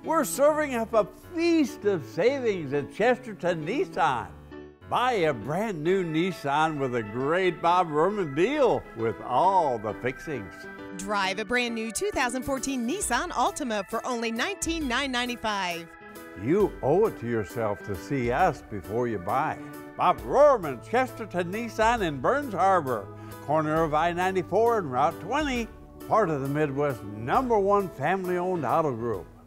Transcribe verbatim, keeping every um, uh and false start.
We're serving up a feast of savings at Chesterton Nissan. Buy a brand new Nissan with a great Bob Rohrman deal with all the fixings. Drive a brand new two thousand fourteen Nissan Altima for only nineteen thousand nine hundred ninety-five dollars. You owe it to yourself to see us before you buy. Bob Rohrman, Chesterton Nissan in Burns Harbor, corner of I ninety-four and Route twenty, part of the Midwest number one family-owned auto group.